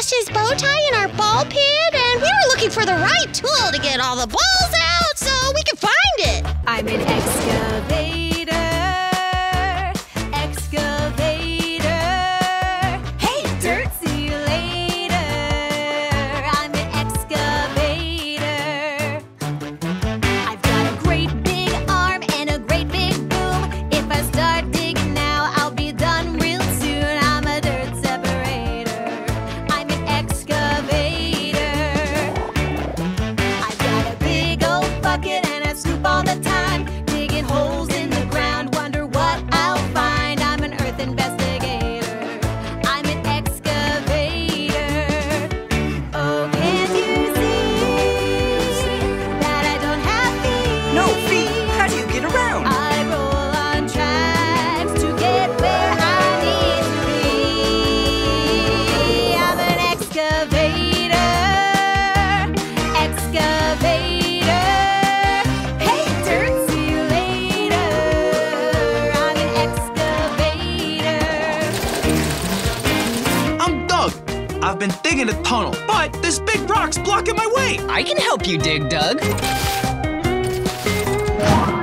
lost his bow tie in our ball pit, and we were looking for the right tool to get all the balls out so we could find it. I'm an excavator. Excavator. Hey, dirt, see you later. I'm an excavator. I've got a great big arm and a great big boom. If I start digging now, I'll be done real soon. I'm a dirt separator. I'm an excavator. I've got a big old bucket and I scoop all the time, digging holes in the ground, wonder what I'll find. I'm an earth investigator. I'm an excavator. Oh, can't you see that I don't have feet? No feet? How do you get around? I roll on tracks to get where I need to be. I'm an excavator. Excavator. Hey, dirt, see you later. I'm an excavator. I'm Doug. I've been digging a tunnel, but this big rock's blocking my way. I can help you dig, Doug.